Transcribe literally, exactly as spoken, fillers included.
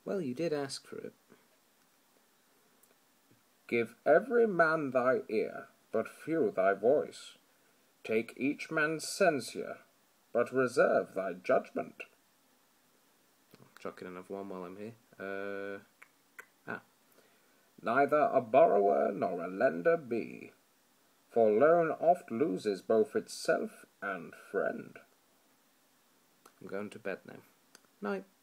Well, you did ask for it. Give every man thy ear, but few thy voice. Take each man's censure, but reserve thy judgment. I'll chuck in another one while I'm here. Uh, ah. Neither a borrower nor a lender be, for loan oft loses both itself and friend. I'm going to bed now. Night.